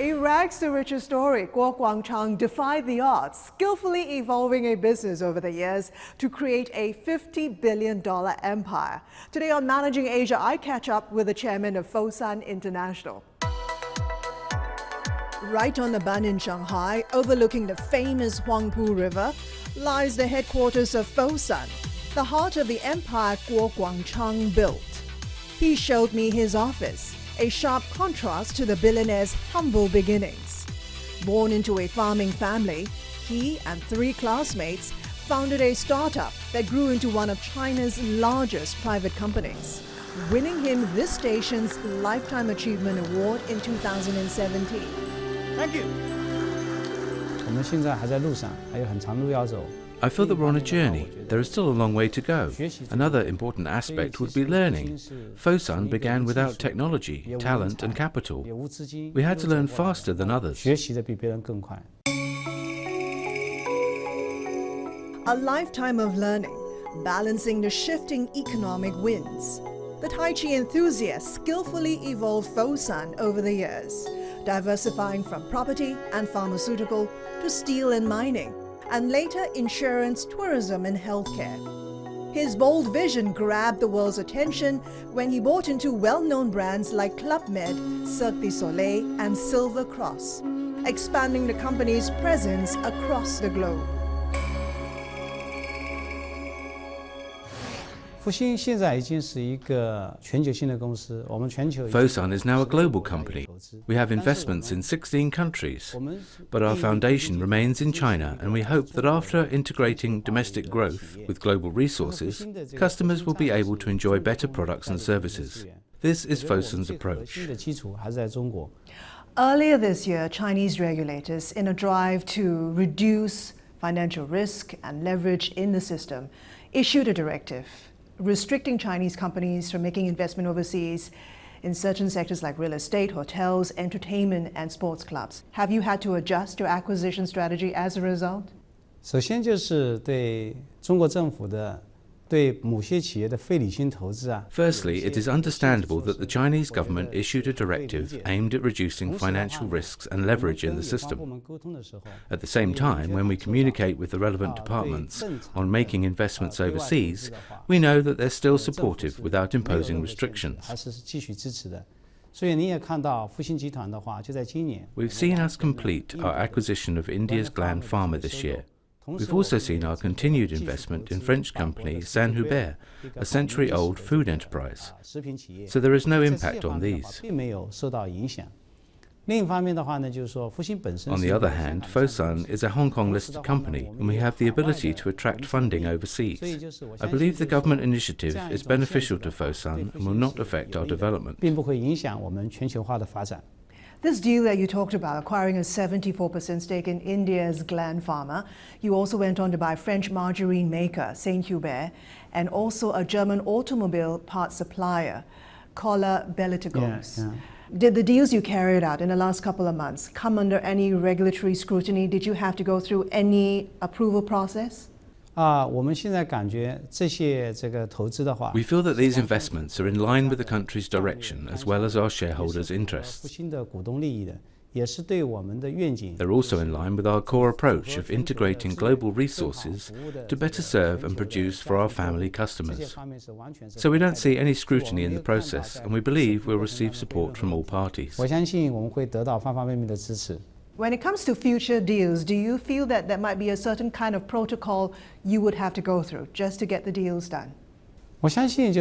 A rags to riches story, Guangchang defied the odds, skillfully evolving a business over the years to create a $50 billion empire. Today on Managing Asia, I catch up with the chairman of Fosun International. Right on the Bund in Shanghai, overlooking the famous Huangpu River, lies the headquarters of Fosun, the heart of the empire Guangchang built. He showed me his office, a sharp contrast to the billionaire's humble beginnings. Born into a farming family, he and 3 classmates founded a startup that grew into one of China's largest private companies, winning him this station's Lifetime Achievement Award in 2017. Thank you. I feel that we're on a journey. There is still a long way to go. Another important aspect would be learning. Fosun began without technology, talent and capital. We had to learn faster than others. A lifetime of learning, balancing the shifting economic winds. The Tai Chi enthusiasts skillfully evolved Fosun over the years, diversifying from property and pharmaceutical to steel and mining, and later insurance, tourism and healthcare. His bold vision grabbed the world's attention when he bought into well-known brands like Club Med, Cirque du Soleil and Silver Cross, expanding the company's presence across the globe. Fosun is now a global company. We have investments in 16 countries, but our foundation remains in China, and we hope that after integrating domestic growth with global resources, customers will be able to enjoy better products and services. This is Fosun's approach. Earlier this year, Chinese regulators, in a drive to reduce financial risk and leverage in the system, issued a directive restricting Chinese companies from making investment overseas in certain sectors like real estate, hotels, entertainment and sports clubs. Have you had to adjust your acquisition strategy as a result? Firstly, it is understandable that the Chinese government issued a directive aimed at reducing financial risks and leverage in the system. At the same time, when we communicate with the relevant departments on making investments overseas, we know that they're still supportive without imposing restrictions. We've seen us complete our acquisition of India's Gland Pharma this year. We've also seen our continued investment in French company Saint-Hubert, a century-old food enterprise. So there is no impact on these. On the other hand, Fosun is a Hong Kong-listed company, and we have the ability to attract funding overseas. I believe the government initiative is beneficial to Fosun and will not affect our development. This deal that you talked about, acquiring a 74% stake in India's Gland Pharma, you also went on to buy French margarine maker Saint-Hubert and also a German automobile parts supplier, Kohler Belletigos. Yeah. Did the deals you carried out in the last couple of months come under any regulatory scrutiny? Did you have to go through any approval process? We feel that these investments are in line with the country's direction as well as our shareholders' interests. They're also in line with our core approach of integrating global resources to better serve and produce for our family customers. So we don't see any scrutiny in the process, and we believe we'll receive support from all parties. When it comes to future deals, do you feel that there might be a certain kind of protocol you would have to go through just to get the deals done? Let me restate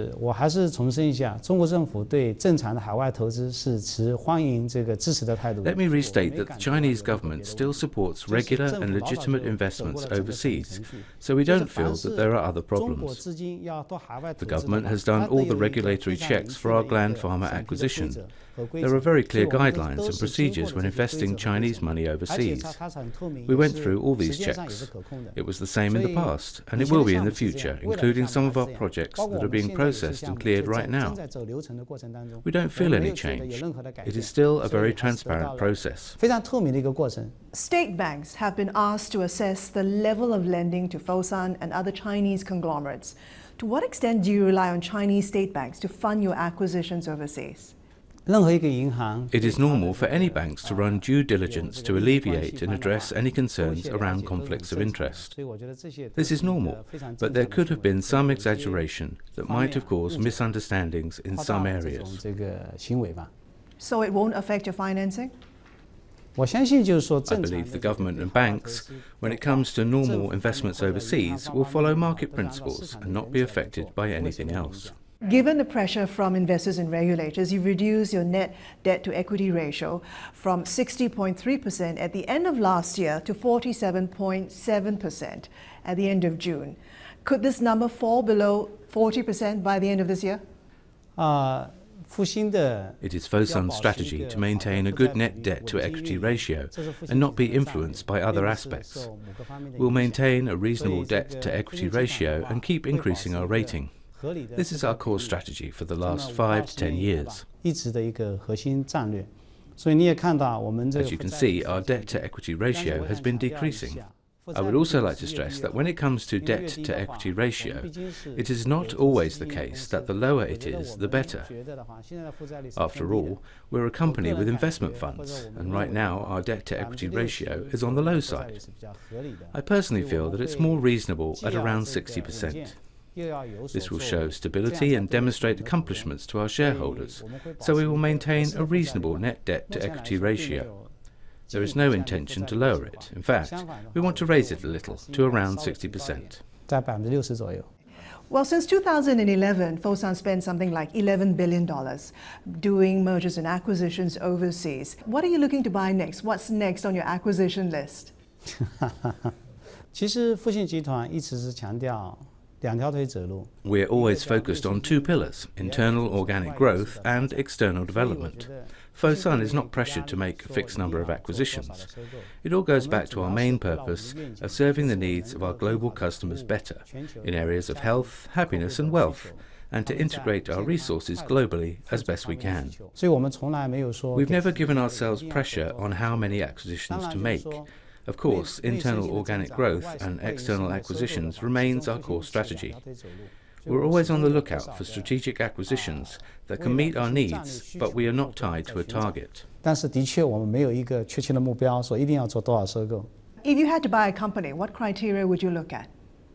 that the Chinese government still supports regular and legitimate investments overseas, so we don't feel that there are other problems. The government has done all the regulatory checks for our Gland Pharma acquisition. There are very clear guidelines and procedures when investing Chinese money overseas. We went through all these checks. It was the same in the past, and it will be in the future, including some of our projects that are being processed and cleared right now. We don't feel any change. It is still a very transparent process. State banks have been asked to assess the level of lending to Fosun and other Chinese conglomerates. To what extent do you rely on Chinese state banks to fund your acquisitions overseas? It is normal for any banks to run due diligence to alleviate and address any concerns around conflicts of interest. This is normal, but there could have been some exaggeration that might have caused misunderstandings in some areas. So it won't affect your financing? I believe the government and banks, when it comes to normal investments overseas, will follow market principles and not be affected by anything else. Given the pressure from investors and regulators, you've reduced your net debt to equity ratio from 60.3% at the end of last year to 47.7% at the end of June. Could this number fall below 40% by the end of this year? It is Fosun's strategy to maintain a good net debt to equity ratio and not be influenced by other aspects. We'll maintain a reasonable debt to equity ratio and keep increasing our rating. This is our core strategy for the last 5 to 10 years. As you can see, our debt to equity ratio has been decreasing. I would also like to stress that when it comes to debt to equity ratio, it is not always the case that the lower it is, the better. After all, we're a company with investment funds, and right now our debt to equity ratio is on the low side. I personally feel that it's more reasonable at around 60%. This will show stability and demonstrate accomplishments to our shareholders, so we will maintain a reasonable net debt to equity ratio. There is no intention to lower it. In fact, we want to raise it a little, to around 60%. Well, since 2011, Fosun spent something like $11 billion doing mergers and acquisitions overseas. What are you looking to buy next? What's next on your acquisition list? We're always focused on two pillars, internal organic growth and external development. Fosun is not pressured to make a fixed number of acquisitions. It all goes back to our main purpose of serving the needs of our global customers better in areas of health, happiness and wealth, and to integrate our resources globally as best we can. We've never given ourselves pressure on how many acquisitions to make. Of course, internal organic growth and external acquisitions remains our core strategy. We're always on the lookout for strategic acquisitions that can meet our needs, but we are not tied to a target. If you had to buy a company, what criteria would you look at?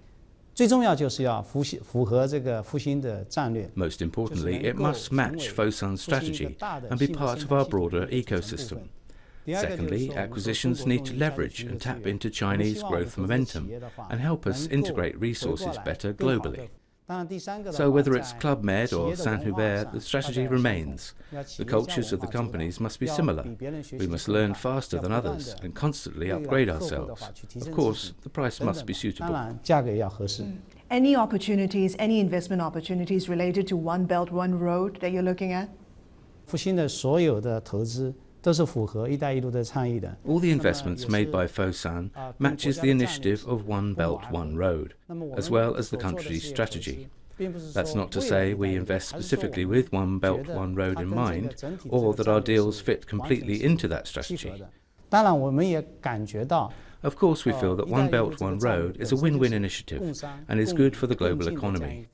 Most importantly, it must match Fosun's strategy and be part of our broader ecosystem. Secondly, acquisitions need to leverage and tap into Chinese growth momentum and help us integrate resources better globally. So whether it's Club Med or Saint-Hubert, the strategy remains. The cultures of the companies must be similar. We must learn faster than others and constantly upgrade ourselves. Of course, the price must be suitable. Any opportunities, any investment opportunities related to One Belt, One Road that you're looking at? All the investments made by Fosun matches the initiative of One Belt, One Road, as well as the country's strategy. That's not to say we invest specifically with One Belt, One Road in mind, or that our deals fit completely into that strategy. Of course, we feel that One Belt, One Road is a win-win initiative and is good for the global economy.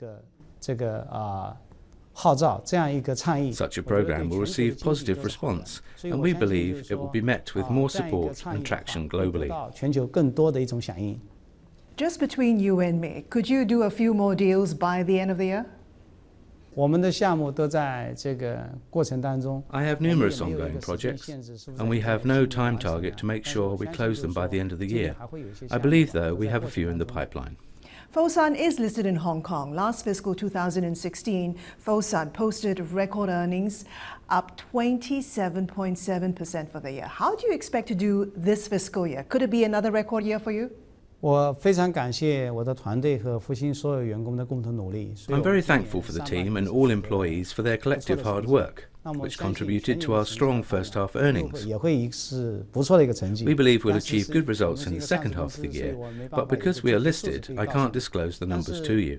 Such a program will receive positive response, and we believe it will be met with more support and traction globally. Just between you and me, could you do a few more deals by the end of the year? I have numerous ongoing projects, and we have no time target to make sure we close them by the end of the year. I believe, though, we have a few in the pipeline. Fosun is listed in Hong Kong. Last fiscal 2016, Fosun posted record earnings, up 27.7% for the year. How do you expect to do this fiscal year? Could it be another record year for you? I'm very thankful for the team and all employees for their collective hard work, which contributed to our strong first half earnings. We believe we'll achieve good results in the second half of the year, but because we are listed, I can't disclose the numbers to you.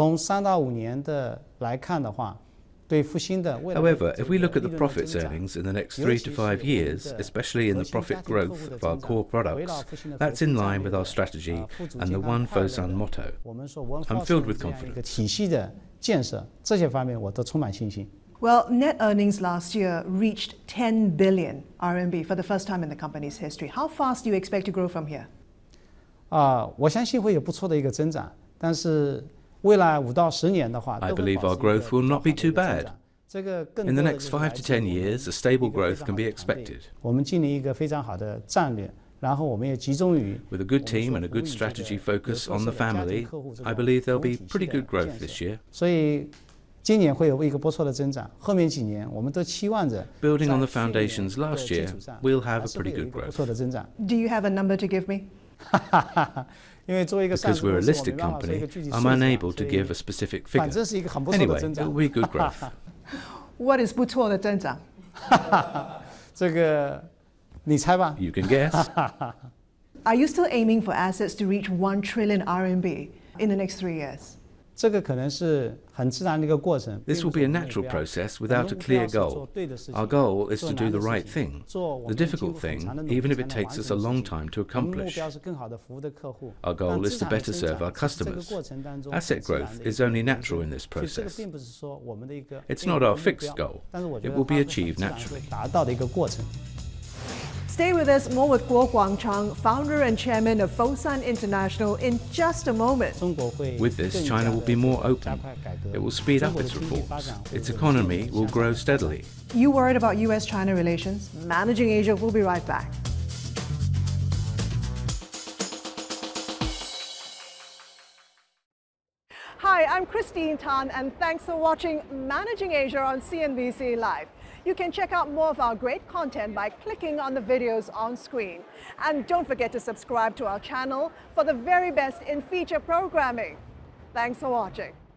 However, if we look at the profits earnings in the next 3 to 5 years, especially in the profit growth of our core products, that's in line with our strategy and the One Fosun motto. I'm filled with confidence. Well, net earnings last year reached 10 billion RMB for the first time in the company's history. How fast do you expect to grow from here? 我相信会有不错的一个增长，但是未来5到10年的话， I believe our growth will not be too bad. In the next 5 to 10 years, a stable growth can be expected. 我们建立一个非常好的战略，然后我们也集中于 With a good team and a good strategy focus on the family, I believe there'll be pretty good growth this year. 所以今年会有一个不错的增长，后面几年我们都期望着 Building on the foundations last year, we'll have a pretty good 不 growth. 错的增长。 Do you have a number to give me? 因为作为一个上 Because 市 we're 公 a 司，我 listed 没办法做一个 company, 具体 I'm 数字 unable 所 to 以 give a specific 反 figure. 正是一个很不错的 Anyway, 增长 it'll。be good growth. What is 不错的增长？ 这个你猜吧。 You can guess. Are you still aiming for assets to reach 1 trillion RMB in the next 3 years? 这个可能是很自然的一个过程。 This will be a natural process without a clear goal. Our goal is to do the right thing, the difficult thing, even if it takes us a long time to 我们目 accomplish. 标是更好的服务的客户。 Our goal is to 但 better 资产 serve our 的增长只是这个 customers. 过程当中 Asset 很自然 growth 的一 is 个 only 过程 natural in this 所以这个 process. 并不是说我们的一个 It's not our 目 fixed 标 goal. 但是我觉 It 得 will be 它是很 achieved 自然会 naturally. 达到的一个过程。 Stay with us. More with Guangchang, founder and chairman of Fosun International, in just a moment. 中国会 With this, 更 China 加 will 地 be more 加 open. 快改革 It will speed 中 up 国的 its 经济发 reforms. 展会 Its 有 economy 更 will 加 grow 快的 steadily. You worried about US-China relations? Managing Asia will be right back. Hi, I'm Christine Tan, and thanks for watching Managing Asia on CNBC Live. You can check out more of our great content by clicking on the videos on screen. And don't forget to subscribe to our channel for the very best in feature programming. Thanks for watching.